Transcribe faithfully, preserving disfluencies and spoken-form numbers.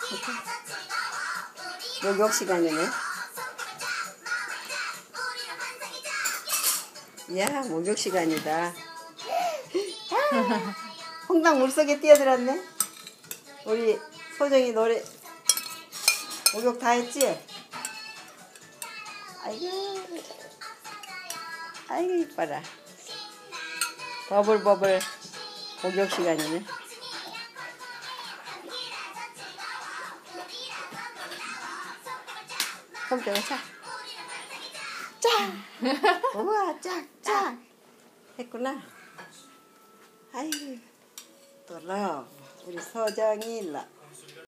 목욕 시간이네. 야, 목욕 시간이다. 홍당 물속에 뛰어들었네. 우리 소정이 노래 목욕 다 했지? 아이고, 아이고 이뻐라. 버블버블 목욕 시간이네. 손등을 차. 짝! 우와, 짝, 짝! 했구나. 아이고, 또 러. 우리 서정이 일러.